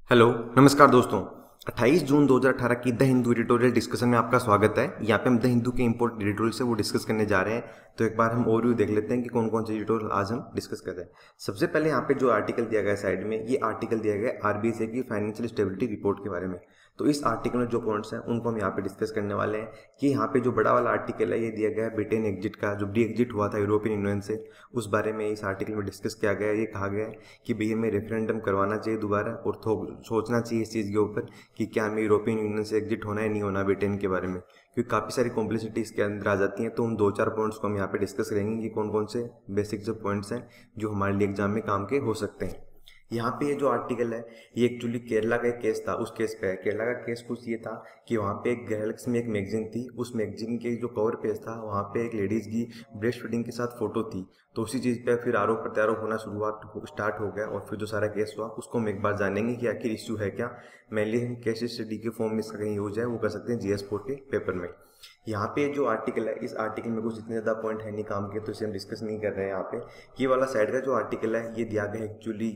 Hello नमस्कार दोस्तों। 28 जून 2018 की द हिंदू एडिटोरियल डिस्कशन में आपका स्वागत है। यहाँ पे हम द हिंदू के इंपोर्टेंट एडिटोरियल से वो डिस्कस करने जा रहे हैं। तो एक बार हम ओवरव्यू देख लेते हैं कि कौन कौन से एडिटोरियल आज हम डिस्कस कर रहे हैं। सबसे पहले यहाँ पे जो आर्टिकल दिया गया है साइड में, ये आर्टिकल दिया गया है आरबीआई की फाइनेंशियल स्टेबिलिटी रिपोर्ट के बारे में। तो इस आर्टिकल में जो पॉइंट्स हैं उनको हम यहाँ पे डिस्कस करने वाले हैं कि यहाँ पे जो बड़ा वाला आर्टिकल है ये दिया गया है ब्रिटेन एग्जिट का, जो डी एग्जिट हुआ था यूरोपियन यूनियन से, उस बारे में इस आर्टिकल में डिस्कस किया गया है। ये कहा गया है कि भैया हमें रेफरेंडम करवाना चाहिए दोबारा और सोचना चाहिए इस चीज़ के ऊपर कि क्या हमें यूरोपियन यूनियन से एग्जिट होना है नहीं होना ब्रिटेन के बारे में, क्योंकि काफ़ी सारी कॉम्प्लेक्सिटी इसके अंदर आ जाती हैं। तो उन दो चार पॉइंट्स को हम यहाँ पे डिस्कस करेंगे कि कौन कौन से बेसिक जो पॉइंट्स हैं जो हमारे लिए एग्जाम में काम के हो सकते हैं। यहाँ पे ये जो आर्टिकल है ये एक्चुअली केरला का एक केस था, उस केस पे है। केरला का केस कुछ ये था कि वहाँ पे एक गैलेक्सी में एक मैगजीन थी, उस मैगजीन के जो कवर पेज था वहाँ पे एक लेडीज़ की ब्रेस्ट फीडिंग के साथ फोटो थी। तो उसी चीज़ पे फिर आरोप प्रत्यारोप होना स्टार्ट हो गया और फिर जो सारा केस हुआ उसको हम एक बार जानेंगे कि आखिर इश्यू है क्या। मेनली हम केस स्टडी के फॉर्म में इसका कहीं यूज है वो कर सकते हैं GS4 के पेपर में। यहाँ पे जो आर्टिकल है इस आर्टिकल में कुछ इतने ज़्यादा पॉइंट है नहीं काम के, तो इसे हम डिस्कस नहीं कर रहे हैं यहाँ पे। ये वाला साइड का जो आर्टिकल है ये दिया गया एक्चुअली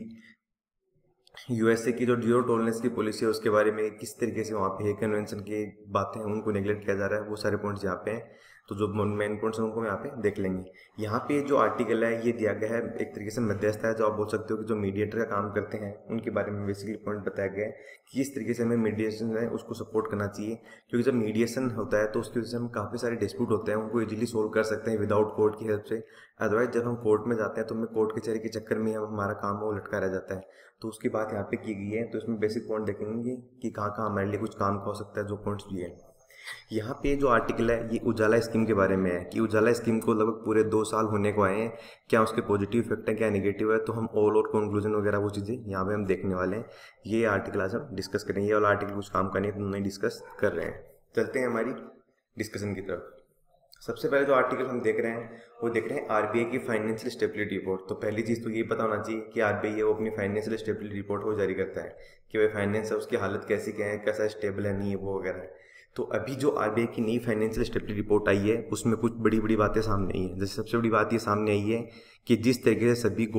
यूएसए की जो जीरो टॉलरेंस की पॉलिसी है उसके बारे में, किस तरीके से वहाँ पे कन्वेंशन की बातें हैं उनको नेगलेक्ट किया जा रहा है, वो सारे पॉइंट्स यहाँ पे हैं। तो जो मेन पॉइंट्स हैं उनको यहाँ पे देख लेंगे। यहाँ पे जो आर्टिकल है ये दिया गया है एक तरीके से मध्यस्थ है, जो आप बोल सकते हो कि जो मीडिएटर का काम करते हैं उनके बारे में बेसिकली पॉइंट बताया गया है कि किस तरीके से हमें मीडिएशन है उसको सपोर्ट करना चाहिए। क्योंकि जब मीडिएशन होता है तो उसकी वजह से हम काफ़ी सारे डिस्प्यूट होते हैं उनको इजीली सोल्व कर सकते हैं विदाउट कोर्ट की हेल्प से। अदरवाइज जब हम कोर्ट में जाते हैं तो हमें कोर्ट कचहरी के चक्कर में हमारा काम वो लटका रह जाता है। तो उसकी बात यहाँ पे की गई है। तो इसमें बेसिक पॉइंट देखेंगे कि कहाँ कहाँ हमारे लिए कुछ काम का हो सकता है, जो पॉइंट्स दिए हैं। यहाँ पे जो आर्टिकल है ये उजाला स्कीम के बारे में है कि उजाला स्कीम को लगभग पूरे 2 साल होने को आए हैं, क्या उसके पॉजिटिव इफेक्ट है क्या नेगेटिव है। तो हम ऑल और कंक्लूजन वगैरह वो चीज़ें यहाँ पे हम देखने वाले हैं। ये आर्टिकल आज हम डिस्कस करेंगे। ये वाला आर्टिकल कुछ काम का नहीं है तो नहीं डिस्कस कर रहे हैं। चलते हैं हमारी डिस्कशन की तरफ। सबसे पहले जो आर्टिकल हम देख रहे हैं वो देख रहे हैं आरबीआई की फाइनेंशियल स्टेबिलिटी रिपोर्ट। तो पहली चीज़ तो ये पता होना चाहिए कि आरबीआई है वो अपनी फाइनेंशियल स्टेबिलिटी रिपोर्ट वो जारी करता है कि भाई फाइनेंस है उसकी हालत कैसी क्या है, कैसा स्टेबल है नहीं है वो वगैरह है। तो अभी जो आरबीआई की नई फाइनेंशियल स्टेबिलिटी रिपोर्ट आई है उसमें कुछ बड़ी बड़ी बातें सामने आई हैं। जैसे सबसे बड़ी बात ये सामने आई है कि जिस तरीके से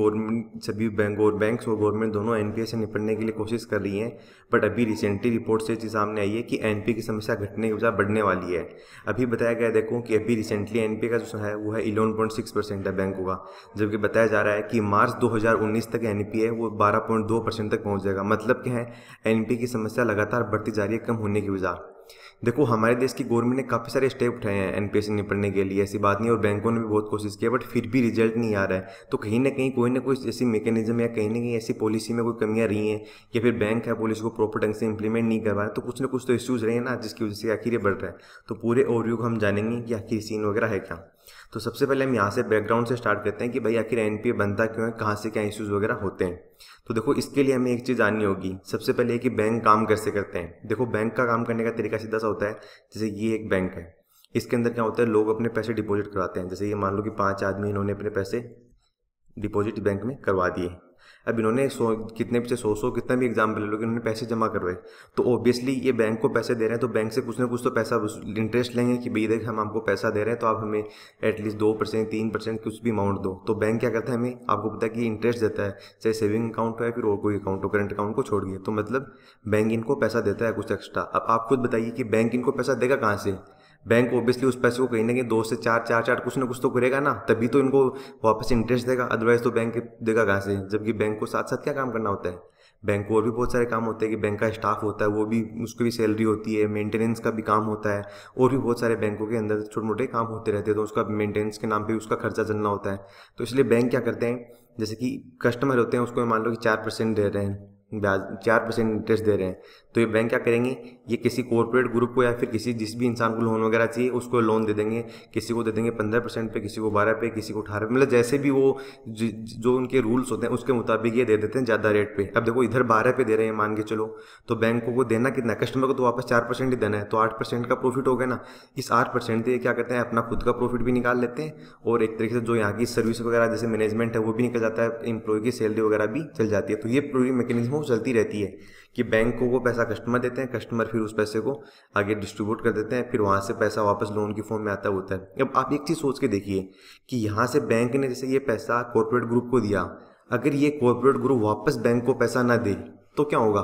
सभी बैंक और बैंक्स और गवर्नमेंट दोनों एनपीए से निपटने के लिए कोशिश कर रही हैं, बट अभी रिसेंटली रिपोर्ट से चीज़ सामने आई है कि एनपीए की समस्या घटने के बजाय बढ़ने वाली है। अभी बताया गया देखो कि अभी रिसेंटली एनपीए का जो है वो है 11.6% है बैंकों का, जबकि बताया जा रहा है कि मार्च 2019 तक एनपीए वो 12.2% तक पहुंच जाएगा। मतलब क्या है, एनपीए की समस्या लगातार बढ़ती जा रही है कम होने की बजाय। देखो हमारे देश की गवर्नमेंट ने काफ़ी सारे स्टेप उठाए हैं एनपीए से निपटने के लिए, ऐसी बात नहीं, और बैंकों ने भी बहुत कोशिश की है, बट फिर भी रिजल्ट नहीं आ रहा है। तो कहीं ना कहीं कोई ना कोई ऐसी मैकेनिज्म या कहीं ना कहीं ऐसी पॉलिसी में कोई कमियां रही हैं, या फिर बैंक है पॉलिसी को प्रॉपर ढंग से इंप्लीमेंट नहीं कर पा रहा है। तो कुछ ना कुछ तो इश्यूज रहे हैं ना, जिसकी वजह से आखिर ये बढ़ रहा है। तो पूरे ओवरव्यू को हम जानेंगे कि आखिर सीन वगैरह है क्या। तो सबसे पहले हम यहाँ से बैकग्राउंड से स्टार्ट करते हैं कि भाई आखिर एनपीए बनता क्यों है, कहाँ से क्या इश्यूज वगैरह होते हैं। तो देखो इसके लिए हमें एक चीज़ जाननी होगी। सबसे पहले कि बैंक काम कैसे करते हैं। देखो बैंक का काम करने का तरीका सीधा सा होता है। जैसे ये एक बैंक है, इसके अंदर क्या होता है, लोग अपने पैसे डिपॉजिट करवाते हैं। जैसे ये मान लो कि 5 आदमी इन्होंने अपने पैसे डिपॉजिट बैंक में करवा दिए। अब इन्होंने कितने पीछे 100 कितना भी एग्जाम्पल ले लो कि इन्होंने पैसे जमा करवाए, तो ऑब्वियसली ये बैंक को पैसे दे रहे हैं तो बैंक से कुछ ना कुछ तो पैसा इंटरेस्ट लेंगे कि भाई देख हम आपको पैसा दे रहे हैं तो आप हमें एटलीस्ट 2% 3% कुछ भी अमाउंट दो। तो बैंक क्या करता है, हमें आपको पता है कि इंटरेस्ट देता है, चाहे सेविंग अकाउंट हो या फिर और कोई अकाउंट हो, करंट अकाउंट को छोड़ दिए। तो मतलब बैंक इनको पैसा देता है कुछ एक्स्ट्रा। अब आप खुद बताइए कि बैंक इनको पैसा देगा कहाँ से। बैंक ऑब्वियसली उस पैसे को कहीं ना कहीं 2 से 4 कुछ ना कुछ तो करेगा ना, तभी तो इनको वापस इंटरेस्ट देगा। अदरवाइज तो बैंक देगा कहाँ से, जबकि बैंक को साथ साथ क्या काम करना होता है, बैंक को और भी बहुत सारे काम होते हैं कि बैंक का स्टाफ होता है, वो भी उसकी भी सैलरी होती है, मेंटेनेंस का भी काम होता है, और भी बहुत सारे बैंकों के अंदर छोटे मोटे काम होते रहते हैं। तो उसका मेंटेनेंस के नाम पे उसका खर्चा चलना होता है। तो इसलिए बैंक क्या करते हैं, जैसे कि कस्टमर होते हैं उसको मान लो कि 4% दे रहे हैं ब्याज, 4% इंटरेस्ट दे रहे हैं, तो ये बैंक क्या करेंगे, ये किसी कॉर्पोरेट ग्रुप को या फिर किसी जिस भी इंसान को लोन वगैरह चाहिए उसको लोन दे देंगे। किसी को दे देंगे 15% पे, किसी को 12 पे, किसी को 18 पे, मतलब जैसे भी वो जो उनके रूल्स होते हैं उसके मुताबिक ये दे देते हैं ज़्यादा रेट पे। अब देखो इधर 12 पे दे रहे हैं मान के चलो, तो बैंकों को देना कितना है, कस्टमर को तो वापस 4% ही देना है, तो 8% का प्रॉफिट हो गया ना। इस 8% से ये क्या करते हैं, अपना खुद का प्रॉफिट भी निकाल लेते हैं, और एक तरीके से जो यहाँ की सर्विस वगैरह जैसे मैनेजमेंट है वो भी निकल जाता है, एम्प्लॉय की सैलरी वगैरह भी चल जाती है। तो ये पूरी मैकेनिज्म चलती रहती है कि बैंकों को पैसा कस्टमर देते हैं, कस्टमर फिर उस पैसे को आगे डिस्ट्रीब्यूट कर देते हैं, फिर वहाँ से पैसा वापस लोन की फॉर्म में आता होता है। अब आप एक चीज़ सोच के देखिए कि यहाँ से बैंक ने जैसे ये पैसा कॉर्पोरेट ग्रुप को दिया, अगर ये कॉर्पोरेट ग्रुप वापस बैंक को पैसा ना दे तो क्या होगा,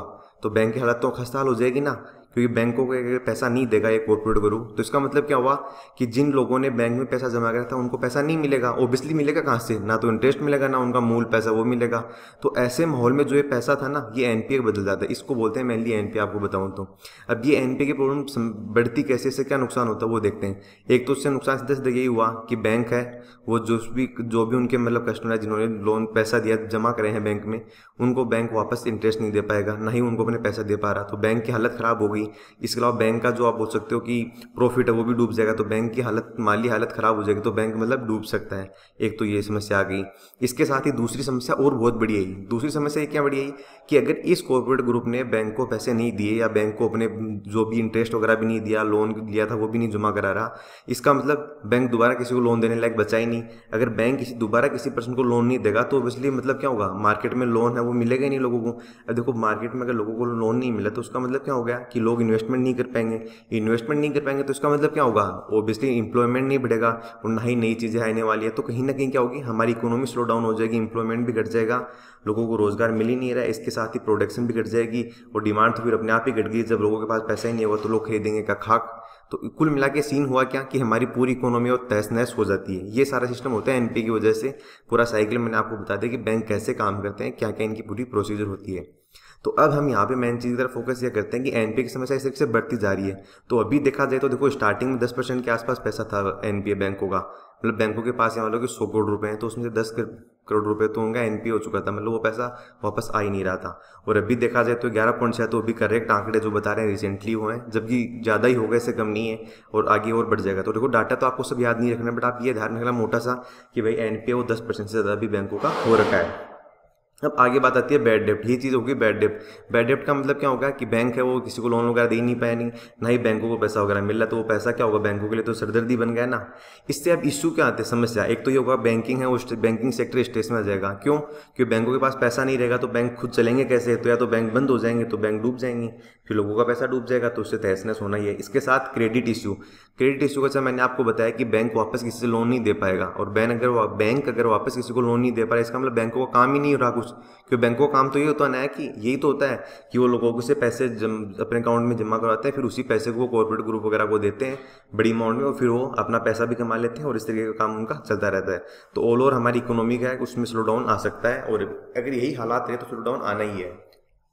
तो बैंक की हालत तो खस्ता हाल हो जाएगी ना, क्योंकि बैंकों को अगर पैसा नहीं देगा ये कॉर्पोरेट ग्रुप, तो इसका मतलब क्या हुआ कि जिन लोगों ने बैंक में पैसा जमा करा था उनको पैसा नहीं मिलेगा। ऑब्वियसली मिलेगा कहाँ से, ना तो इंटरेस्ट मिलेगा ना उनका मूल पैसा वो मिलेगा। तो ऐसे माहौल में जो ये पैसा था ना ये एनपीए बदल जाता है। इसको बोलते हैं मेनली एनपीए, आपको बताऊं तो। अब ये एनपीए की प्रॉब्लम बढ़ती कैसे, इससे क्या नुकसान होता है वो देखते हैं। एक तो उससे नुकसान सीधे सीधे यही हुआ कि बैंक है वो जो भी उनके मतलब कस्टमर है जिन्होंने लोन पैसा दिया जमा करे हैं बैंक में, उनको बैंक वापस इंटरेस्ट नहीं दे पाएगा, ना ही उनको अपने पैसा दे पा रहा, तो बैंक की हालत खराब हो गई। इसके अलावा बैंक का जो आप बोल सकते हो कि प्रॉफिट है वो भी डूब जाएगा, तो बैंक की हालत माली हालत खराब हो जाएगी, तो बैंक मतलब डूब सकता है। एक तो ये समस्या आ गई। इसके साथ ही दूसरी समस्या और बहुत बड़ी आई। दूसरी समस्या क्या बड़ी आई कि अगर इस कॉर्पोरेट ग्रुप ने बैंक को पैसे नहीं दिए या बैंक को अपने जो भी इंटरेस्ट वगैरह भी नहीं दिया, लोन लिया था वो भी नहीं जमा करा रहा, इसका मतलब बैंक दोबारा किसी को लोन देने लायक बचा ही नहीं। अगर बैंक दोबारा किसी पर्सन को लोन नहीं देगा तो इसलिए मतलब क्या होगा, मार्केट में लोन है वो मिलेगा ही नहीं लोगों को। अब देखो मार्केट में अगर लोगों को लोन नहीं मिला तो उसका मतलब क्या हो गया कि लोग इन्वेस्टमेंट नहीं कर पाएंगे। इन्वेस्टमेंट नहीं कर पाएंगे तो इसका मतलब क्या होगा, ऑब्वियसली इंप्लॉयमेंट नहीं बढ़ेगा और ना ही नई चीज़ें आने वाली है। तो कहीं ना कहीं क्या होगी, हमारी इकोनॉमी स्लो डाउन हो जाएगी, इंप्लॉयमेंट भी घट जाएगा, लोगों को रोजगार मिल ही नहीं रहा है, इसके साथ ही प्रोडक्शन भी घट जाएगी और डिमांड तो फिर अपने आप ही घट गई। जब लोगों के पास पैसा ही नहीं होगा तो लोग खरीदेंगे क्या खाक। तो कुल मिला के सीन हुआ क्या कि हमारी पूरी इकोनॉमी और तहस नहस हो जाती है। ये सारा सिस्टम होता है एनपीए की वजह से। पूरा साइकिल मैंने आपको बता दिया कि बैंक कैसे काम करते हैं, क्या क्या इनकी पूरी प्रोसीजर होती है। तो अब हम यहाँ पे मेन चीज़ की तरफ फोकस ये करते हैं कि एनपीए की समस्या इस तरीके से बढ़ती जा रही है। तो अभी देखा जाए तो देखो स्टार्टिंग में 10% के आसपास पैसा था एनपीए बैंकों का, मतलब बैंकों के पास यहाँ मान लो कि 100 करोड़ रुपए हैं तो उसमें से 10 करोड़ रुपए तो उनका एनपीए हो चुका था, मतलब वो पैसा वापस आ ही नहीं रहा था। और अभी देखा जाए तो 11.6, तो अभी करेक्ट आंकड़े जो बता रहे हैं रिसेंटली हुए हैं, जबकि ज़्यादा ही हो गए, इससे कम नहीं है और आगे और बढ़ जाएगा। तो देखो डाटा तो आपको सब याद नहीं रखना, बट आप ये ध्यान रखना मोटा सा कि भाई एनपीए वो 10% से ज़्यादा भी बैंकों का हो रखा है। अब आगे बात आती है बैड डेप्ट। ये चीज़ होगी बैड डेप्ट। बैड डेप्ट का मतलब क्या होगा कि बैंक है वो किसी को लोन वगैरह दे ही नहीं पाया, नहीं ना ही बैंकों को पैसा वगैरह मिल रहा, तो वो पैसा क्या होगा बैंकों के लिए तो सरदर्दी बन गया ना। इससे अब इश्यू क्या आते हैं, समस्या एक तो ये होगा बैंकिंग है वो बैंकिंग सेक्टर स्ट्रेस में आ जाएगा। क्यों? क्योंकि बैंकों के पास पैसा नहीं रहेगा तो बैंक खुद चलेंगे कैसे, तो या तो बैंक बंद हो जाएंगे तो बैंक डूब जाएंगे, फिर लोगों का पैसा डूब जाएगा, तो उससे तहस नहस होना ही है। इसके साथ क्रेडिट इश्यू। क्रेडिट इश्यू का मैंने आपको बताया कि बैंक वापस किसी से लोन नहीं दे पाएगा, और बैंक अगर वापस किसी को लोन नहीं दे पा रहा इसका मतलब बैंकों का काम ही नहीं हो रहा कुछ। क्योंकि बैंकों का काम तो ये होता है ना कि यही तो होता है कि वो लोगों से पैसे अपने अकाउंट में जमा करवाते हैं, फिर उसी पैसे को कॉर्पोरेट ग्रुप वगैरह को देते हैं बड़ी अमाउंट में, और फिर वो अपना पैसा भी कमा लेते हैं और इस तरीके का काम उनका चलता रहता है। तो ऑल ओवर हमारी इकोनॉमी का है उसमें स्लो डाउन आ सकता है, और अगर यही हालात रहे तो स्लो डाउन आना ही है।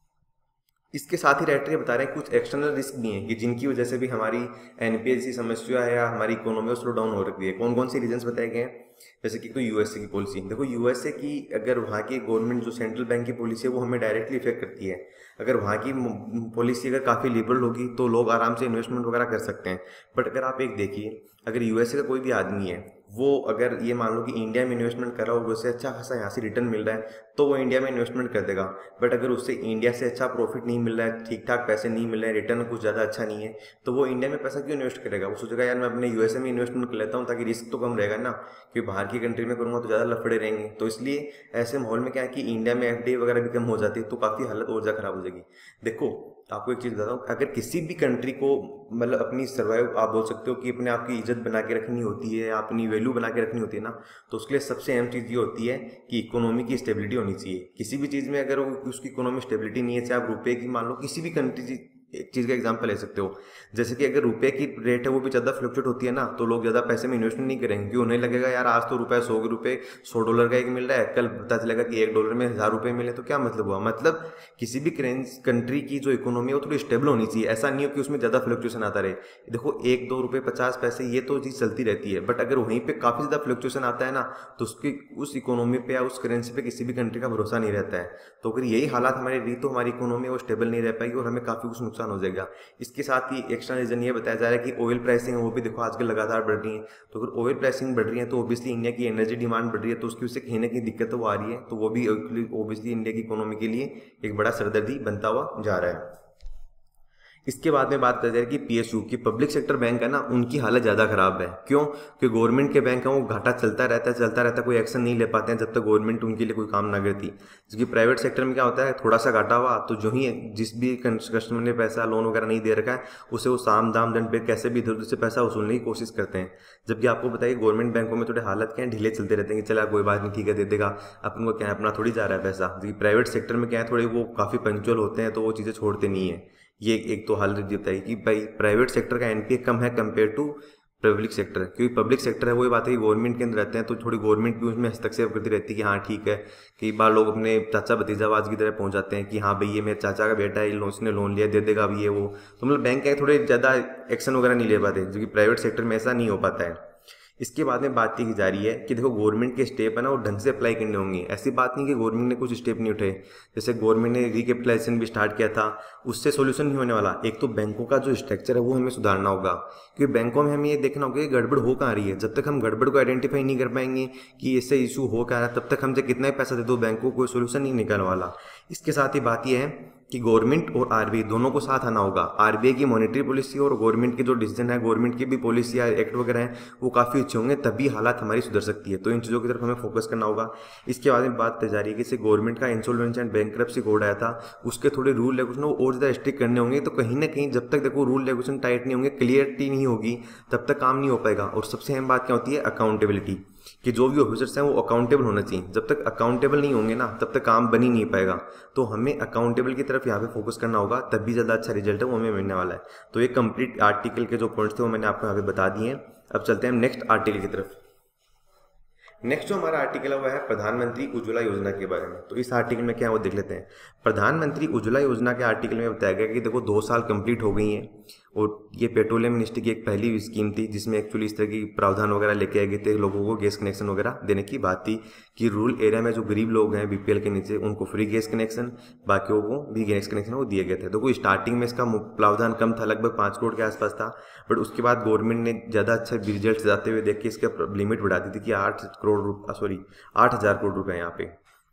इसके साथ ही राइटर ये बता रहे हैं कुछ एक्सटर्नल रिस्क भी हैं कि जिनकी वजह से भी हमारी एनपीए जैसी समस्या है या हमारी इकोनॉमी स्लो डाउन हो रही है। कौन कौन से रीजंस बताए गए हैं? जैसे कि तो यूएसए की पॉलिसी। देखो यूएसए की अगर वहाँ की गवर्नमेंट जो सेंट्रल बैंक की पॉलिसी है वो हमें डायरेक्टली इफेक्ट करती है। अगर वहाँ की पॉलिसी अगर काफ़ी लिबरल होगी तो लोग आराम से इन्वेस्टमेंट वगैरह कर सकते हैं। बट अगर आप एक देखिए, अगर यूएसए का कोई भी आदमी है वो अगर ये मान लो कि इंडिया में इन्वेस्टमेंट कर रहा हो, उससे अच्छा खासा यहाँ से रिटर्न मिल रहा है तो वो इंडिया में इन्वेस्टमेंट कर देगा। बट अगर उससे इंडिया से अच्छा प्रॉफिट नहीं मिल रहा है, ठीक ठाक पैसे नहीं मिल रहे हैं, रिटर्न कुछ ज़्यादा अच्छा नहीं है, तो वो इंडिया में पैसा क्यों इन्वेस्ट करेगा? वो सोचेगा यार मैं अपने यूएसए में इन्वेस्टमेंट कर लेता हूँ ताकि रिस्क तो कम रहेगा ना, क्योंकि बाहर की कंट्री में करूँगा तो ज़्यादा लफड़े रहेंगे। तो इसलिए ऐसे माहौल में क्या है कि इंडिया में एफडीआई वगैरह भी कम हो जाती है, तो काफ़ी हालत और ज़्यादा खराब हो जाएगी। देखो आपको एक चीज़ बताता हूँ, अगर किसी भी कंट्री को मतलब अपनी सर्वाइव आप बोल सकते हो कि अपने आप की इज्जत बना के रखनी होती है, अपनी वैल्यू बना के रखनी होती है ना, तो उसके लिए सबसे अहम चीज़ ये होती है कि इकोनॉमी की स्टेबिलिटी होनी चाहिए। किसी भी चीज़ में अगर उसकी इकोनॉमी स्टेबिलिटी नहीं है, चाहे आप रुपये की मान लो किसी भी कंट्री, एक चीज़ का एग्जांपल ले सकते हो, जैसे कि अगर रुपये की रेट है वो भी ज़्यादा फ्लक्चुएट होती है ना, तो लोग ज़्यादा पैसे में इन्वेस्टमेंट नहीं करेंगे, क्योंकि उन्हें लगेगा यार आज तो रुपये 100 के रुपये $100 का एक मिल रहा है, कल पता चलेगा कि $1 में 1000 रुपये मिले, तो क्या मतलब हुआ? मतलब किसी भी कंट्री की जो इकोनॉमी है वो थोड़ी स्टेबल होनी चाहिए। ऐसा नहीं हो कि उसमें ज़्यादा फ्लक्चुएशन आता रहे। देखो 1-2 रुपये 50 पैसे ये तो चीज़ चलती रहती है, बट अगर वहीं पर काफ़ी ज़्यादा फ्लक्चुएशन आता है ना, तो उसकी उस इकोनॉमी पे या उस करेंसी पे किसी भी कंट्री का भरोसा नहीं रहता है। तो अगर यही हालात हमारी रही तो हमारी इकोनॉमी वो स्टेबल नहीं रह पाएगी और हमें काफ़ी कुछ नुकसान हो जाएगा। इसके साथ ही एक्स्ट्रा रीजन ये बताया जा रहा है कि ऑयल प्राइसिंग है वो भी देखो आजकल लगातार बढ़ रही है। तो अगर ऑयल प्राइसिंग बढ़ रही है तो ऑब्वियसली इंडिया की एनर्जी डिमांड बढ़ रही है, तो उसकी वजह से कहीं ना कहीं दिक्कत तो वो आ रही है, तो वो भी ऑब्वियसली इंडिया की इकोनॉमी के लिए एक बड़ा सरदर्दी बनता हुआ जा रहा है। इसके बाद में बात कर जाए कि पीएसयू की पब्लिक सेक्टर बैंक है ना, उनकी हालत ज़्यादा खराब है। क्यों? कि गवर्नमेंट के बैंक हैं वो घाटा चलता रहता है, कोई एक्शन नहीं ले पाते हैं जब तक गवर्नमेंट उनके लिए कोई काम ना करती। जबकि प्राइवेट सेक्टर में क्या होता है, थोड़ा सा घाटा हुआ तो जो ही जिस भी कस्टमर ने पैसा लोन वगैरह नहीं दे रखा है उसे वो साम दाम दंड पे कैसे भी इधर उधर से पैसा वसूलने की कोशिश करते हैं। जबकि आपको बताइए गवर्नमेंट बैंकों में थोड़े हालत क्या है, ढीले चलते रहते हैं कि चला कोई बात नहीं, ठीक है दे देगा, अपन को क्या है अपना थोड़ी जा रहा है पैसा। जबकि प्राइवेट सेक्टर में क्या है, थोड़े वो काफ़ी पंचुअल होते हैं तो वो चीज़ें छोड़ते नहीं है। ये एक तो हालत बताई कि भाई प्राइवेट सेक्टर का एनपीए कम है कंपेयर टू पब्लिक सेक्टर। क्योंकि पब्लिक सेक्टर है वही बात है कि गवर्नमेंट के अंदर रहते हैं तो थोड़ी गवर्नमेंट भी उसमें हस्तक्षेप करती रहती है कि हाँ ठीक है। कई बार लोग अपने चाचा भतीजाबाज की तरह पहुंच जाते हैं कि हाँ भाई ये मेरे चाचा का बेटा है, उसने लोन लिया दे देगा अभी ये वो, तो मतलब बैंक के थोड़े ज़्यादा एक्शन वगैरह नहीं ले पाते, जो कि प्राइवेट सेक्टर में ऐसा नहीं हो पाता है। इसके बाद में बात की जा रही है कि देखो गवर्नमेंट के स्टेप है ना वो ढंग से अप्लाई करने होंगे। ऐसी बात नहीं कि गवर्नमेंट ने कुछ स्टेप नहीं उठाए। जैसे गवर्नमेंट ने रिकैपिटलाइजेशन भी स्टार्ट किया था, उससे सोल्यूशन नहीं होने वाला। एक तो बैंकों का जो स्ट्रक्चर है वो हमें सुधारना होगा, क्योंकि बैंकों में हमें ये देखना होगा कि गड़बड़ हो कहाँ रही है। जब तक हम गड़बड़ को आइडेंटिफाई नहीं कर पाएंगे कि इससे इशू हो क्या रहा है, तब तक हमसे कितना ही पैसा दे दो बैंकों को कोई सोल्यूशन नहीं निकलने वाला। इसके साथ ही बात यह है कि गवर्नमेंट और आरबीआई दोनों को साथ आना होगा। आरबीआई की मॉनेटरी पॉलिसी और गवर्नमेंट के जो डिसीजन है, गवर्नमेंट की भी पॉलिसी या एक्ट वगैरह हैं वो काफ़ी अच्छे होंगे, तभी हालात हमारी सुधर सकती है। तो इन चीज़ों की तरफ हमें फोकस करना होगा। इसके बाद में बात की जा रही है कि जैसे गवर्नमेंट का इंसॉल्वेंसी एंड बैंकरप्सी कोड आया था, उसके थोड़े रूल रेगुलेशन वो और ज़्यादा स्ट्रिक्ट करने होंगे। तो कहीं ना कहीं जब तक देखो रूल रेगुलेशन टाइट नहीं होंगे, क्लियरिटी नहीं होगी, तब तक काम नहीं हो पाएगा। और सबसे अहम बात क्या होती है, अकाउंटेबिलिटी, कि जो भी ऑफिसर्स हैं वो अकाउंटेबल होना चाहिए। जब तक अकाउंटेबल नहीं होंगे ना तब तक काम बन ही नहीं पाएगा। तो हमें अकाउंटेबल की तरफ यहाँ पे फोकस करना होगा, तभी ज़्यादा अच्छा रिजल्ट है वो हमें मिलने वाला है। तो ये कंप्लीट आर्टिकल के जो पॉइंट्स थे वो मैंने आपको यहाँ पे बता दिए हैं। अब चलते हैं नेक्स्ट आर्टिकल की तरफ। नेक्स्ट जो हमारा आर्टिकल है वो है प्रधानमंत्री उज्ज्वला योजना के बारे में। तो इस आर्टिकल में क्या है वो देख लेते हैं। प्रधानमंत्री उज्ज्वला योजना के आर्टिकल में बताया गया कि देखो 2 साल कंप्लीट हो गई हैं और ये पेट्रोलियम मिनिस्ट्री की एक पहली स्कीम थी जिसमें एक्चुअली इस तरह की प्रावधान वगैरह लेके आए गए थे, लोगों को गैस कनेक्शन वगैरह देने की बात थी कि रूरल एरिया में जो गरीब लोग हैं बीपीएल के नीचे उनको फ्री गैस कनेक्शन, बाकियों को भी गैस कनेक्शन वो दिए गए थे। तो कोई स्टार्टिंग में इसका प्रावधान कम था, लगभग 5 करोड़ के आसपास था, बट उसके बाद गवर्नमेंट ने ज़्यादा अच्छे रिजल्ट जाते हुए देख के इसका लिमिट बढ़ा दी थी कि 8,000 करोड़ रुपए यहाँ पे,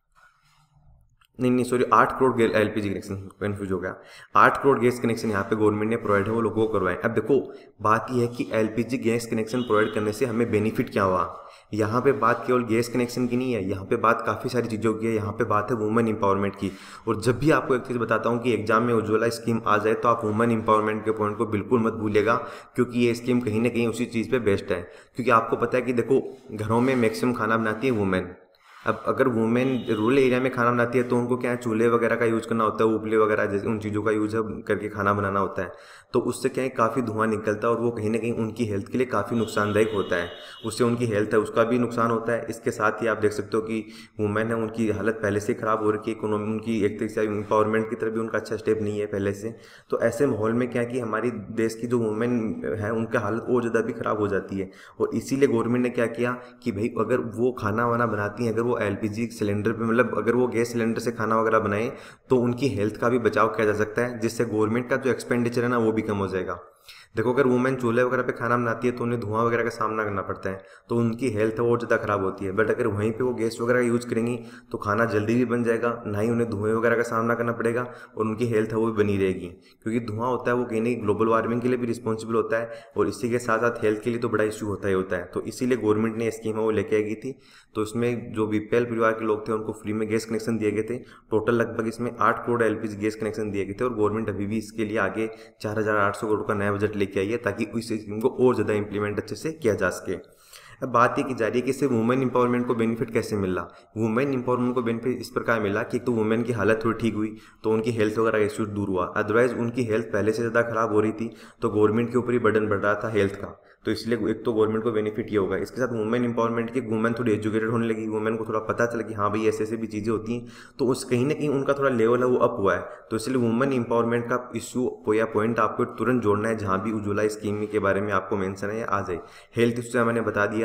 नहीं sorry 8 crore LPG connection, confuse हो गया। 8 करोड़ गैस कनेक्शन यहाँ पे गवर्नमेंट ने प्रोवाइड है वो लोगों को करवाए। अब देखो बात यह है कि एलपीजी गैस कनेक्शन प्रोवाइड करने से हमें बेनिफिट क्या हुआ। यहाँ पे बात केवल गैस कनेक्शन की नहीं है, यहाँ पे बात काफ़ी सारी चीज़ों की है। यहाँ पे बात है वुमेन इंपावरमेंट की। और जब भी आपको एक चीज़ बताता हूँ कि एग्जाम में उज्ज्वला स्कीम आ जाए तो आप वुमेन इंपावरमेंट के पॉइंट को बिल्कुल मत भूलिएगा, क्योंकि ये स्कीम कहीं ना कहीं उसी चीज़ पे बेस्ट है। क्योंकि आपको पता है कि देखो घरों में मैक्सिमम खाना बनाती है वुमेन। अब अगर वुमेन रूरल एरिया में खाना बनाती है तो उनको क्या है चूल्हे वगैरह का यूज़ करना होता है, उपले वगैरह जैसे उन चीज़ों का यूज़ करके खाना बनाना होता है। तो उससे क्या है काफ़ी धुआं निकलता है और वो कहीं ना कहीं उनकी हेल्थ के लिए काफ़ी नुकसानदायक होता है। उससे उनकी हेल्थ है उसका भी नुकसान होता है। इसके साथ ही आप देख सकते हो कि वुमेन है उनकी हालत पहले से ख़राब हो रखी है, इकोनॉमी उनकी एक तरीके से इंपावरमेंट की तरफ भी उनका अच्छा स्टेप नहीं है पहले से। तो ऐसे माहौल में क्या है कि हमारी देश की जो वुमेन है उनका हालत और ज़्यादा भी ख़राब हो जाती है। और इसीलिए गवर्नमेंट ने क्या किया कि भाई अगर वो खाना वाना बनाती हैं, अगर वो एलपीजी सिलेंडर पे मतलब अगर वो गैस सिलेंडर से खाना वगैरह बनाएं तो उनकी हेल्थ का भी बचाव किया जा सकता है, जिससे गवर्नमेंट का जो एक्सपेंडिचर है ना वो भी कम हो जाएगा। देखो अगर वुमेन चूल्हे वगैरह पे खाना बनाती है तो उन्हें धुआं वगैरह का सामना करना पड़ता है, तो उनकी हेल्थ और ज़्यादा खराब होती है। बट अगर वहीं पे वो गैस वगैरह का यूज़ करेंगी तो खाना जल्दी भी बन जाएगा, ना ही उन्हें धुएं वगैरह का सामना करना पड़ेगा और उनकी हेल्थ है वो भी बनी रहेगी। क्योंकि धुआं होता है वो कहीं नहीं ग्लोबल वार्मिंग के लिए भी रिस्पॉन्सिबल होता है और इसी के साथ साथ हेल्थ के लिए तो बड़ा इशू होता ही होता है। तो इसीलिए गवर्नमेंट ने स्कीम है वो लेके आई गई थी। तो इसमें जो बीपीएल परिवार के लोग थे उनको फ्री में गैस कनेक्शन दिए गए थे। टोटल लगभग इसमें 8 करोड़ एलपीजी गैस कनेक्शन दिए गए थे और गवर्नमेंट अभी भी इसके लिए आगे 4,800 करोड़ का नया बजट लेके आई है ताकि इस स्कीम को और ज़्यादा इंप्लीमेंट अच्छे से किया जा सके। अब बात ये की जा रही है कि इससे वुमेन इंपावरमेंट को बेनिफिट कैसे मिला। वुमेन इंपावरमेंट को बेनिफिट इस प्रकार मिला कि एक तो वुमेन की हालत थोड़ी ठीक हुई तो उनकी हेल्थ वगैरह इश्यूज दूर हुआ, अदरवाइज उनकी हेल्थ पहले से ज़्यादा खराब हो रही थी तो गवर्नमेंट के ऊपर ही बर्डन बढ़ रहा था हेल्थ का। तो इसलिए एक तो गवर्नमेंट को बेनिफिट ये होगा। इसके साथ वुमेन इंपावरमेंट की वुमेन थोड़ी एजुकेटेड होने लगी, वुमेन को थोड़ा पता चला कि हाँ भाई ऐसे ऐसे भी चीज़ें होती हैं, तो उस कहीं ना कहीं उनका थोड़ा लेवल है वो अप हुआ है। तो इसलिए वुमेन इंपावरमेंट का इशू या पॉइंट आपको तुरंत जोड़ना है जहाँ भी उज्ज्वला स्कीम के बारे में आपको मेंशन है या आ जाए। हेल्थ इशू मैंने बता दिया,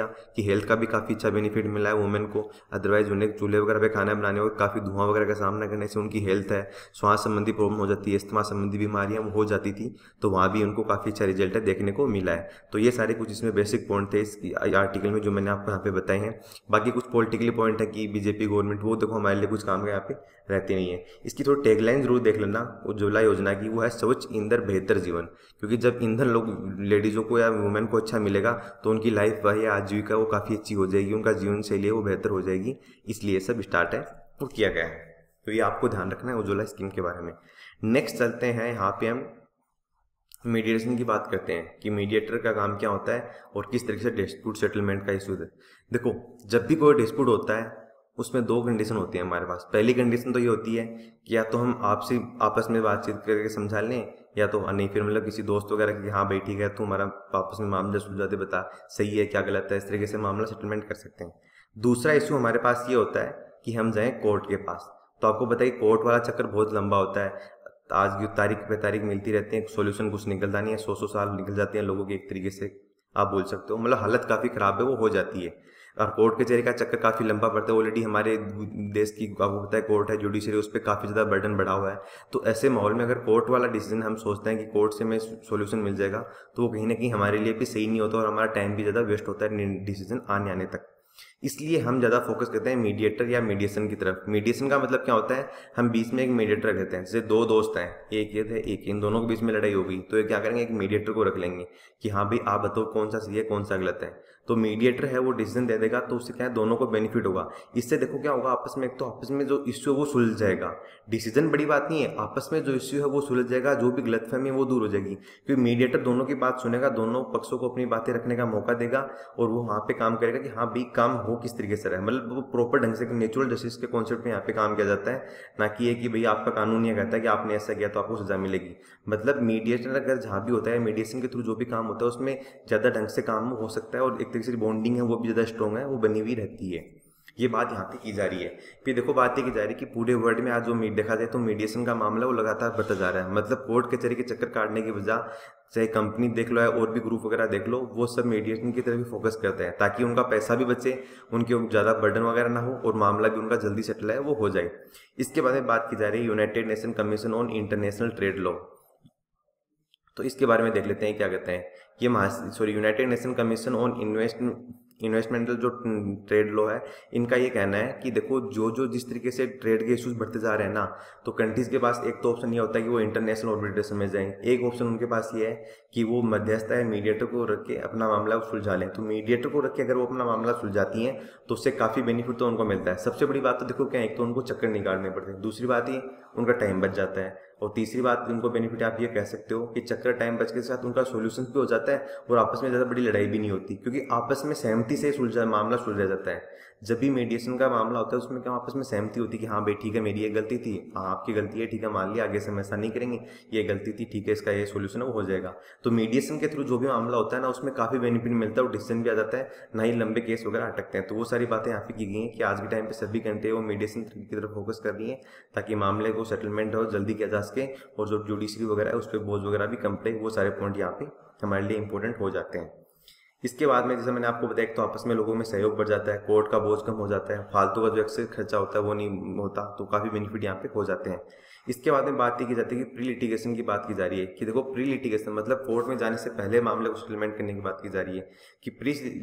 दिया कि हेल्थ का भी काफ़ी अच्छा बेनिफिट मिला है वुमेन को। अदरवाइज उन्हें चूल्हे वगैरह पे खाना बनाने और काफ़ी धुआं वगैरह का सामना करने से उनकी हेल्थ है, श्वास संबंधी प्रॉब्लम हो जाती है, अस्थमा संबंधी बीमारियाँ वो हो जाती थी, तो वहाँ भी उनको काफ़ी अच्छा रिजल्ट है देखने को मिला है। तो ये सारे कुछ इसमें बेसिक पॉइंट थे इस आर्टिकल में जो मैंने आपको यहाँ पे बताए हैं। बाकी कुछ पॉलिटिकली पॉइंट है कि बीजेपी गवर्नमेंट वो देखो हमारे लिए कुछ काम का यहाँ पे रहती नहीं है। इसकी थोड़ी टैगलाइन जरूर देख लेना उज्ज्वला योजना की, वो है स्वच्छ ईंधन बेहतर जीवन। क्योंकि जब ईंधन लोग लेडीज़ों को या वुमेन को अच्छा मिलेगा तो उनकी लाइफ या आजीविका वो काफ़ी अच्छी हो जाएगी, उनका जीवन शैली है वो बेहतर हो जाएगी, इसलिए सब स्टार्ट है वो किया गया है। तो ये आपको ध्यान रखना है उज्ज्वला स्कीम के बारे में। नेक्स्ट चलते हैं, यहाँ पे हम मीडिएशन की बात करते हैं कि मीडिएटर का काम क्या होता है और किस तरीके से डिस्प्यूट सेटलमेंट का इशू है। देखो, जब भी कोई डिस्प्यूट होता है उसमें दो कंडीशन होती है हमारे पास। पहली कंडीशन तो ये होती है कि या तो हम आपसे आपस में बातचीत करके समझा लें, या तो नहीं फिर मतलब किसी दोस्त वगैरह की हाँ भाई ठीक है तू हमारा आपस में मामला सुलझा दे, बता सही है क्या गलत है, इस तरीके से मामला सेटलमेंट कर सकते हैं। दूसरा इशू हमारे पास ये होता है कि हम जाएं कोर्ट के पास। तो आपको बताइए कोर्ट वाला चक्कर बहुत लंबा होता है, आज की तारीख पे तारीख मिलती रहती है, सोल्यूशन कुछ निकलता नहीं है, 100 साल निकल जाते हैं लोगों की, एक तरीके से आप बोल सकते हो मतलब हालत काफ़ी ख़राब है वो हो जाती है। और कोर्ट कचहरी का चक्कर काफ़ी लंबा पड़ता है, ऑलरेडी हमारे देश की आपको पता है कोर्ट है जुडिशरी, उस पर काफ़ी ज़्यादा बर्डन बढ़ा हुआ है। तो ऐसे माहौल में अगर कोर्ट वाला डिसीजन हम सोचते हैं कि कोर्ट से हमें सोल्यूशन मिल जाएगा, तो वो कहीं ना कहीं हमारे लिए भी सही नहीं होता और हमारा टाइम भी ज़्यादा वेस्ट होता है डिसीजन आने आने तक। इसलिए हम ज़्यादा फोकस करते हैं मीडिएटर या मीडिएशन की तरफ। मीडिएशन का मतलब क्या होता है, हम बीच में एक मीडिएटर रख देते हैं। जैसे दो दोस्त हैं, एक ये थे एक इन दोनों के बीच में लड़ाई हो गई, तो ये क्या करेंगे, एक मीडिएटर को रख लेंगे कि हाँ भाई आप बताओ कौन सा सही है कौन सा गलत है। तो मीडिएटर है वो डिसीजन दे देगा, तो उससे क्या है दोनों को बेनिफिट होगा। इससे देखो क्या होगा आपस में, एक तो आपस में जो इश्यू है वो सुलझ जाएगा। डिसीजन बड़ी बात नहीं है, आपस में जो इश्यू है वो सुलझ जाएगा, जो भी गलतफहमी है वो दूर हो जाएगी। क्योंकि मीडिएटर दोनों की बात सुनेगा, दोनों पक्षों को अपनी बातें रखने का मौका देगा और वो वहाँ पे काम करेगा कि हाँ भाई काम हो किस तरीके से रहे, मतलब वो प्रॉपर ढंग से नेचुरल जस्टिस के कॉन्सेप्ट में यहाँ पे काम किया जाता है। ना कि ये कि भाई आपका कानून ये कहता है कि आपने ऐसा किया तो आपको सजा मिलेगी। मतलब मीडिएशन अगर जहाँ भी होता है, मीडिएशन के थ्रू जो भी काम होता है उसमें ज़्यादा ढंग से काम हो सकता है और एक तरीके से बॉन्डिंग है वो भी ज़्यादा स्ट्रॉन्ग है, वो बनी हुई रहती है। ये बात यहाँ पे की जा रही है। फिर देखो बात ये की जा रही है कि पूरे वर्ल्ड में आज जो देखा जाए तो मीडिएशन का मामला वो लगातार बढ़ता जा रहा है। मतलब कोर्ट कचहरी के चक्कर काटने की बजाय चाहे कंपनी देख लो या और भी ग्रुप वगैरह देख लो, वो सब मीडिएशन की तरफ भी फोकस करते हैं ताकि उनका पैसा भी बचे, उनके ज़्यादा बर्डन वगैरह ना हो और मामला भी उनका जल्दी सेटल है वो हो जाए। इसके बाद में बात की जा रही है United Nation Commission on International Trade Law. तो इसके बारे में देख लेते हैं क्या कहते हैं। ये United Nation Commission on investmental जो ट्रेड लॉ है, इनका ये कहना है कि देखो जो जिस तरीके से ट्रेड के इश्यूज बढ़ते जा रहे हैं ना, तो कंट्रीज के पास एक तो ऑप्शन ये होता है कि वो इंटरनेशनल आर्बिट्रेशन में जाएं, एक ऑप्शन उनके पास ये है कि वो मध्यस्थ है मीडिएटर को रख के अपना मामला सुलझा लें। तो मीडिएटर को रख के अगर वो अपना मामला सुलझाती हैं तो उससे काफ़ी बेनिफिट तो उनको मिलता है। सबसे बड़ी बात तो देखो क्या है, एक तो उनको चक्कर नहीं काटने पड़ते, दूसरी बात ये उनका टाइम बच जाता है, और तीसरी बात उनको बेनिफिट आप ये कह सकते हो कि चक्कर टाइम बच के साथ उनका सॉल्यूशन भी हो जाता है और आपस में ज़्यादा बड़ी लड़ाई भी नहीं होती, क्योंकि आपस में सहमति से मामला सुलझा जाता है। जब भी मीडिएशन का मामला होता है उसमें क्या आपस में सहमति होती है कि हाँ भाई ठीक है मेरी ये गलती थी, हाँ आपकी गलती है ठीक है मान लिया, आगे से हम ऐसा नहीं करेंगे, ये गलती थी ठीक है इसका ये सोल्यूशन है वो हो जाएगा। तो मीडिएशन के थ्रू जो भी मामला होता है ना उसमें काफ़ी बेनिफिट मिलता है और डिसीजन भी आ जाता है, ना ही लंबे केस वगैरह अटकते हैं। तो वो सारी बातें यहाँ पे की गई हैं कि आज के टाइम पे सभी कंट्री वो मीडिएशन की तरफ फोकस कर रही है ताकि मामले को सेटलमेंट हो जल्दी किया जा सके, और जो जुडिशरी वगैरह है उस पर बोझ वगैरह भी कम पड़े। वो सारे पॉइंट यहाँ पे हमारे लिए इंपॉर्टेंट हो जाते हैं। इसके बाद में जैसे मैंने आपको बताया तो आपस में लोगों में सहयोग बढ़ जाता है, कोर्ट का बोझ कम हो जाता है, फालतू का जो एक्सेस खर्चा होता है वो नहीं होता, तो काफ़ी बेनिफिट यहाँ पे हो जाते हैं। इसके बाद में बात की जाती है कि प्री लिटिगेशन की बात की जा रही है कि देखो प्री लिटिगेशन मतलब कोर्ट में जाने से पहले मामले को सेटलमेंट करने की बात की जा रही है कि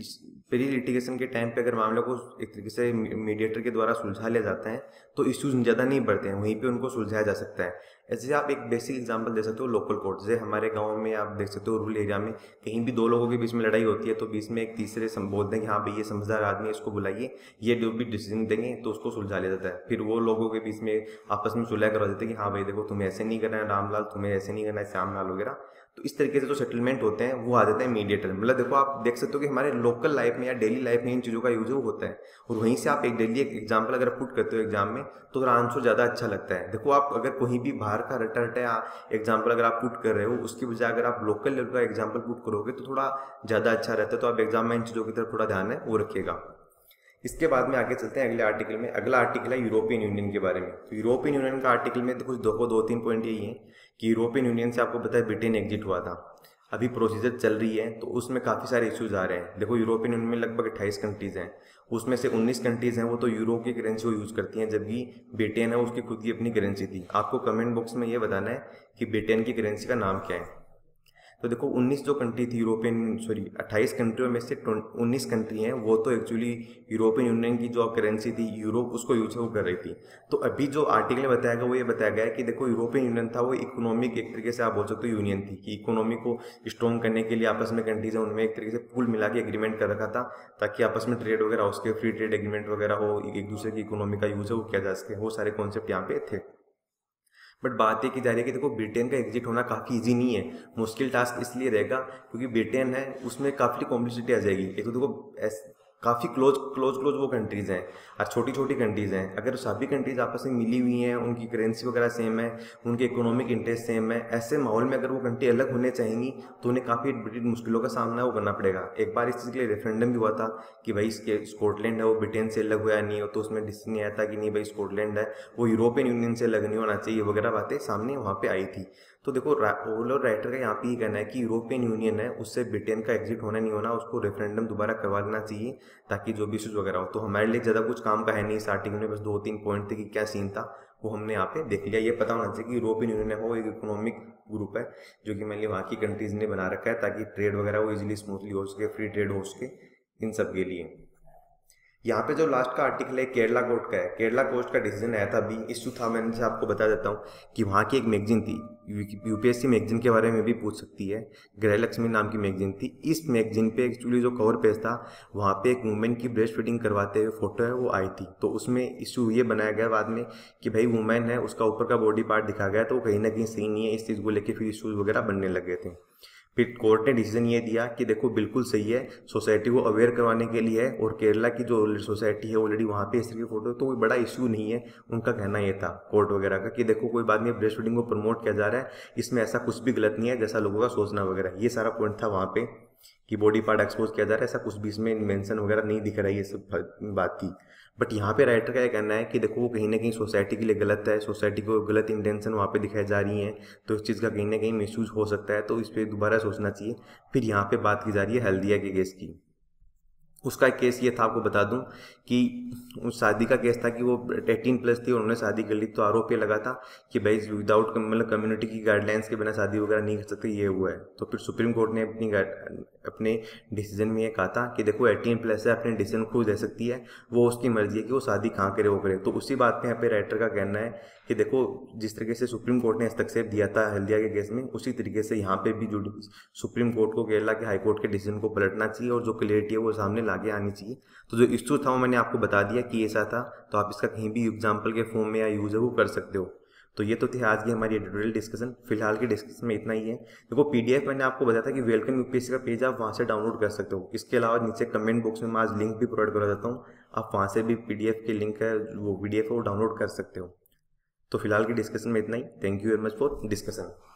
प्री लिटिगेशन के टाइम पे अगर मामले को एक तरीके से मीडिएटर के द्वारा सुलझा लिया जाता है तो इश्यूज ज़्यादा नहीं बढ़ते हैं, वहीं पे उनको सुलझाया जा सकता है। ऐसे आप एक बेसिक एग्जांपल दे सकते हो लोकल कोर्ट, जैसे हमारे गांव में आप देख सकते हो रूरल एरिया में कहीं भी दो लोगों के बीच में लड़ाई होती है तो बीच में एक तीसरे बोलते हैं कि हाँ भाई ये समझदार आदमी है इसको बुलाइए, ये जो भी डिसीजन देंगे तो उसको सुलझा लिया जाता है। फिर वो लोगों के बीच में आपस में सुलह करवा देते हैं कि हाँ भाई देखो तुम्हें ऐसे नहीं करना है रामलाल, तुम्हें ऐसे नहीं करना है श्यामलाल वगैरह। तो इस तरीके से जो सेटलमेंट होते हैं वो आ जाते हैं मीडिएटर। मतलब देखो आप देख सकते हो कि हमारे लोकल लाइफ में या डेली लाइफ में इन चीज़ों का यूज होता है, और वहीं से आप एक डेली एक एग्जाम्पल अगर पुट करते हो एग्जाम में तो आंसर ज़्यादा अच्छा लगता है। देखो आप अगर कहीं भी बाहर का रटा रटा एग्जाम्पल अगर आप पुट कर रहे हो उसकी बजाय अगर आप लोकल लेवल का एग्जाम्पल पुट करोगे तो थोड़ा ज़्यादा अच्छा रहता है। तो आप एग्जाम में इन चीज़ों की तरफ थोड़ा ध्यान है वो रखिएगा। इसके बाद में आगे चलते हैं अगले आर्टिकल में। अगला आर्टिकल है यूरोपियन यूनियन के बारे में। तो यूरोपियन यूनियन का आर्टिकल में कुछ दो तीन पॉइंट यही है कि यूरोपियन यूनियन से आपको पता है ब्रिटेन एग्जिट हुआ था। अभी प्रोसीजर चल रही है, तो उसमें काफ़ी सारे इश्यूज आ रहे हैं। देखो यूरोपियन यूनियन में लगभग 28 कंट्रीज़ हैं, उसमें से 19 कंट्रीज़ हैं वो तो यूरो की करेंसी को यूज़ करती हैं, जबकि ब्रिटेन है उसकी खुद की अपनी करेंसी थी। आपको कमेंट बॉक्स में ये बताना है कि ब्रिटेन की करेंसी का नाम क्या है। तो देखो 19 जो कंट्री थी यूरोपियन, सॉरी 28 कंट्रियों में से 19 कंट्री हैं वो तो एक्चुअली यूरोपियन यूनियन की जो करेंसी थी यूरो, उसको यूज वो कर रही थी। तो अभी जो आर्टिकल में बताया गया वो ये बताया गया है कि देखो यूरोपियन यूनियन था वो इकोनॉमिक, एक तरीके से आप बोल सकते हो यूनियन थी, कि इकोनॉमी को स्ट्रॉन्ग करने के लिए आपस में कंट्रीज है उनमें एक तरीके से पूल मिला के एग्रीमेंट कर रखा था, ताकि आपस में ट्रेड वगैरह हो सके, फ्री ट्रेड एग्रीमेंट वगैरह हो, एक दूसरे की इकोनॉमी का यूज है वो किया जा सके। वो सारे कॉन्सेप्ट यहाँ पे थे। बट बात ये की जा रही है कि देखो ब्रिटेन का एग्जिट होना काफ़ी इजी नहीं है, मुश्किल टास्क इसलिए रहेगा क्योंकि ब्रिटेन है उसमें काफ़ी कॉम्प्लिसिटी आ जाएगी। एक तो देखो काफ़ी क्लोज क्लोज क्लोज वो कंट्रीज़ हैं और छोटी छोटी कंट्रीज़ हैं। अगर सभी कंट्रीज आपस में मिली हुई हैं, उनकी करेंसी वगैरह सेम है, उनके इकोनॉमिक इंटरेस्ट सेम है, ऐसे माहौल में अगर वो कंट्री अलग होने चाहेंगी तो उन्हें काफ़ी बड़ी मुश्किलों का सामना वो करना पड़ेगा। एक बार इस चीज़ के लिए रेफरेंडम भी हुआ था कि भाई स्कॉटलैंड है वो ब्रिटेन से अलग हुआ नहीं हो, तो उसमें डिसीजन नहीं आया था कि नहीं भाई स्कॉटलैंड है वो यूरोपियन यूनियन से अलग नहीं होना चाहिए, वगैरह बातें सामने वहाँ पे आई थी। तो देखो ओवरऑल राइटर का यहाँ पे ये कहना है कि यूरोपियन यूनियन है उससे ब्रिटेन का एग्जिट होना नहीं होना, उसको रेफरेंडम दोबारा करवा लेना चाहिए ताकि जो भी इश्यूज वगैरह हो। तो हमारे लिए ज़्यादा कुछ काम का है नहीं, इस आर्टिकल में बस 2-3 पॉइंट थे कि क्या सीन था वो हमने यहाँ पे देख लिया। ये पता होना चाहिए कि यूरोपियन यूनियन है वो एक इकोनॉमिक ग्रुप है जो कि मैंने वहाँ की कंट्रीज ने बना रखा है ताकि ट्रेड वगैरह वो इजीली स्मूथली हो सके, फ्री ट्रेड हो सके इन सब के लिए। यहाँ पे जो लास्ट का आर्टिकल है केरला कोर्ट का है, केरला कोर्ट का डिसीजन आया था अभी, इशू था, मैंने से आपको बता देता हूँ कि वहाँ की एक मैगजीन थी, यूपीएससी मैगजीन के बारे में भी पूछ सकती है, गृहलक्ष्मी नाम की मैगजीन थी। इस मैगजीन पे एक्चुअली जो कवर पेज था वहाँ पे एक वुमेन की ब्रेस्ट फीडिंग करवाते हुए फोटो है वो आई थी। तो उसमें इशू ये बनाया गया बाद में कि भाई वुमेन है उसका ऊपर का बॉडी पार्ट दिखा गया, तो वो कहीं ना कहीं सही नहीं है, इस चीज़ को लेकर फिर इशूज वगैरह बनने लगे थे। फिर कोर्ट ने डिसीजन ये दिया कि देखो बिल्कुल सही है, सोसाइटी को अवेयर करवाने के लिए है, और केरला की जो सोसाइटी है ऑलरेडी वहाँ पे इस तरह की फोटो, तो कोई बड़ा इश्यू नहीं है। उनका कहना ये था कोर्ट वगैरह का कि देखो कोई बात नहीं, ब्रेस्ट फीडिंग को प्रमोट किया जा रहा है, इसमें ऐसा कुछ भी गलत नहीं है जैसा लोगों का सोचना वगैरह, ये सारा पॉइंट था वहाँ पे कि बॉडी पार्ट एक्सपोज किया जा रहा है, ऐसा कुछ भी इसमें मेंशन वगैरह नहीं दिख रहा है, ये सब बात थी। बट यहाँ पे राइटर का ये कहना है कि देखो वो कहीं ना कहीं सोसाइटी के लिए गलत है, सोसाइटी को गलत इंटेंशन वहाँ पे दिखाई जा रही हैं, तो इस चीज़ का कहीं ना कहीं मिसयूज हो सकता है, तो इस पर दोबारा सोचना चाहिए। फिर यहाँ पे बात की जा रही है हल्दिया के केस की। उसका एक केस ये था, आपको बता दूं कि उस शादी का केस था कि वो 18+ थी और उन्होंने शादी कर ली, तो आरोप ये लगा था कि भाई विदाउट मतलब कम्युनिटी की गाइडलाइंस के बिना शादी वगैरह नहीं कर सकते, ये हुआ है। तो फिर सुप्रीम कोर्ट ने अपने डिसीजन में ये कहा था कि देखो 18+ है, अपने डिसीजन खुद ले सकती है, वो उसकी मर्जी है कि वो शादी कहाँ करे वो करे। तो उसी बात पे यहाँ पे राइटर का कहना है कि देखो जिस तरीके से सुप्रीम कोर्ट ने हस्तक्षेप दिया था हल्दिया के केस में, उसी तरीके से यहाँ पे भी जो सुप्रीम कोर्ट को केरला के हाई कोर्ट के डिसीजन को पलटना चाहिए और जो क्लियरिटी है वो सामने लाके आनी चाहिए। तो जो इश्यू था वो मैंने आपको बता दिया कि ऐसा था, तो आप इसका कहीं भी एग्जाम्पल के फॉर्म में या यूज है वो कर सकते हो। तो ये तो थी आज की हमारी एडिटोरियल डिस्कशन। फिलहाल की डिस्कशन में इतना ही है। देखो पीडीएफ मैंने आपको बताया था कि वेलकम यूपीएससी का पेज आप वहाँ से डाउनलोड कर सकते हो। इसके अलावा नीचे कमेंट बॉक्स में मैं आज लिंक भी प्रोवाइड करा देता हूँ, आप वहाँ से भी पीडीएफ के लिंक है वो पीडीएफ है वो डाउनलोड कर सकते हो। तो फिलहाल की डिस्कशन में इतना ही। Thank you very much for discussion.